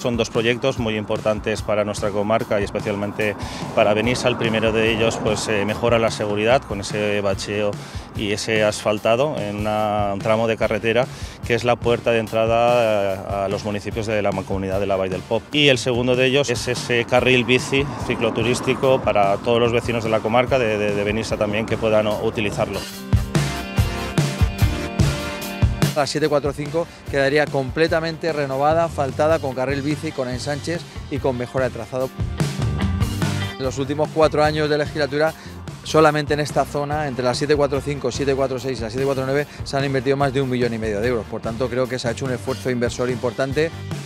Son dos proyectos muy importantes para nuestra comarca y especialmente para Benissa. El primero de ellos pues mejora la seguridad con ese bacheo y ese asfaltado en un tramo de carretera que es la puerta de entrada a los municipios de la Mancomunidad de la Vall del Pop. Y el segundo de ellos es ese carril bici cicloturístico para todos los vecinos de la comarca de Benissa también que puedan utilizarlo. La 745 quedaría completamente renovada, asfaltada, con carril bici, con ensanches y con mejora de trazado. En los últimos 4 años de legislatura, solamente en esta zona, entre la 745, 746 y la 749, se han invertido más de 1,5 millones de euros. Por tanto, creo que se ha hecho un esfuerzo inversor importante.